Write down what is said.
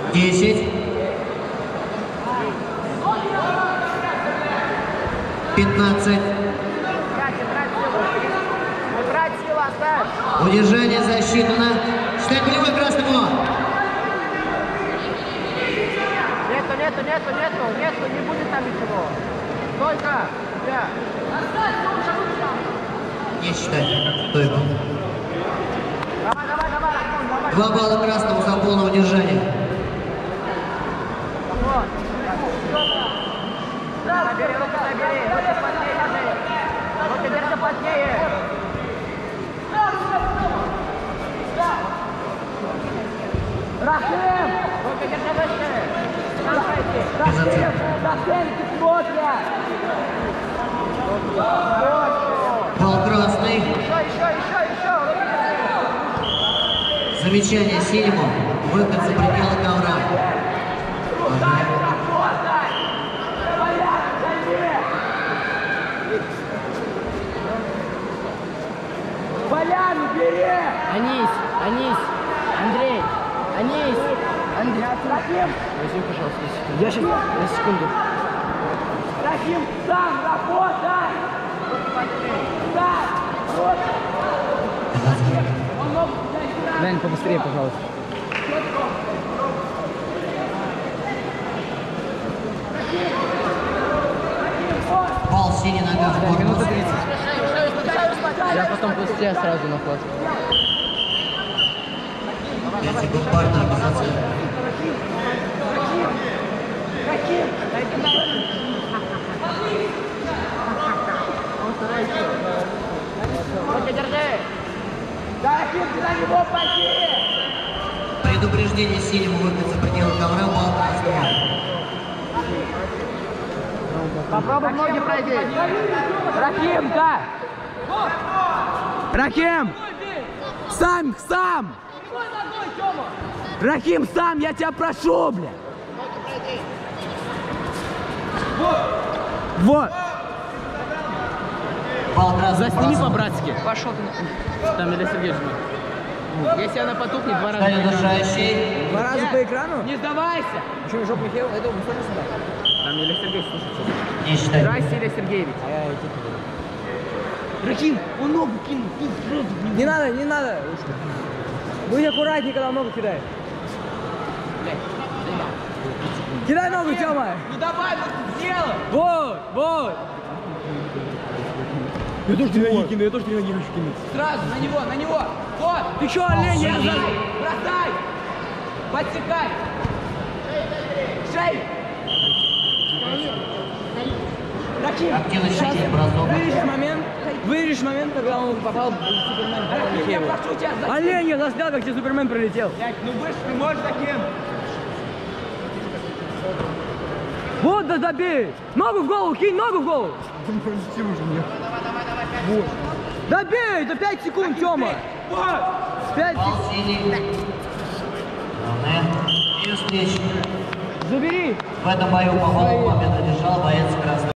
10. 15. Удержание засчитано. Считай голевой красному. Нету, не будет там ничего. Только, да. Не считай. Только. Давай. 2 балла красному за полное удержание. Забери, руки плотнее. Руки держи плотнее. Рахим! Руки держи выше. Рахим, ты смотришь. Бал красный. Еще. Замечание синему. Выход за пределы ковра. Поляну бери! Анись, Андрей. Рахим! Возьми, пожалуйста, на секунду. Я сейчас, на секунду. Рахим, сам работай! Да! Вот! Лень, побыстрее, пожалуйста. Бал синий нога в корпус. Минута 30. Я потом быстрее сразу на ход. 5 секунд парная организация. Руки держи! Да, Рахим, ты на него пойди! Предупреждение синему. Выход за пределы ковра. Бал красному. Попробуй ноги пройди! Рахим, да! Рахим! Сам! Рахим, сам, я тебя прошу, бля! Вот! Бал красный. Засними по-братски. Пошел ты. Там Илья Сергеевич будет. Если она потухнет, 2 раза. Станет удержающий. 2 раза по экрану? Не сдавайся! Почему жоп Михаил? Я думаю, что сюда. Там Илья Сергеевич слушает. Не считай. Здрасте, Илья Сергеевич. Рахим, он ногу кинул. Не надо. Будь аккуратнее, когда ногу кидаешь. Кидай ногу, Тёма. Ну давай, вот сделай. Вот. Я тоже три ноги хочу кинуть. Сразу, на него. Вот. Ты чё, олень, я бросай. Подсекай. Шей. Рахим, Активность сейчас таких бросок. вырежешь момент, когда он попал в Супермен. Я прошу тебя, олень, я заснял, как тебе Супермен прилетел. Ну выше ты можешь таким. Вот, да добей! Ногу в голову, кинь ногу в голову! Вот. Добей! Это 5 секунд, Тёма! 5 Бал секунд! синий. Главное. И встречи. Забери! В этом бою, по-моему, победу держал боец красный.